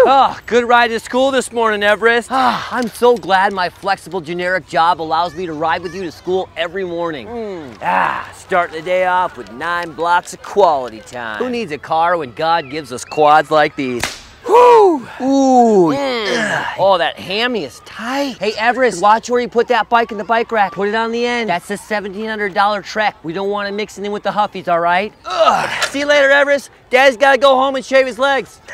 Oh, good ride to school this morning, Everest. I'm so glad my flexible generic job allows me to ride with you to school every morning. Starting the day off with 9 blocks of quality time. Who needs a car when God gives us quads like these? Whew! Ooh. Oh, that hammy is tight. Hey, Everest, watch where you put that bike in the bike rack. Put it on the end. That's the $1,700 Trek. We don't want to mix it in with the Huffies, all right? See you later, Everest. Dad's got to go home and shave his legs.